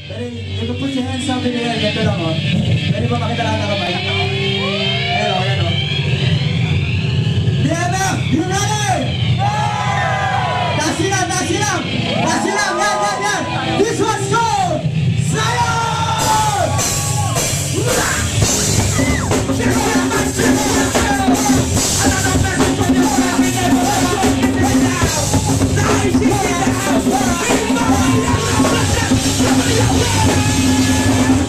Ready? You can put your hands up in the air. Ganito lang, oh. Ready ba makita lahat ng kamay? Ayan, oh, ayan, oh. BMF, you ready? Taas lang, taas lang! Taas lang, yan, yan, yan! This one's called Zion! Somebody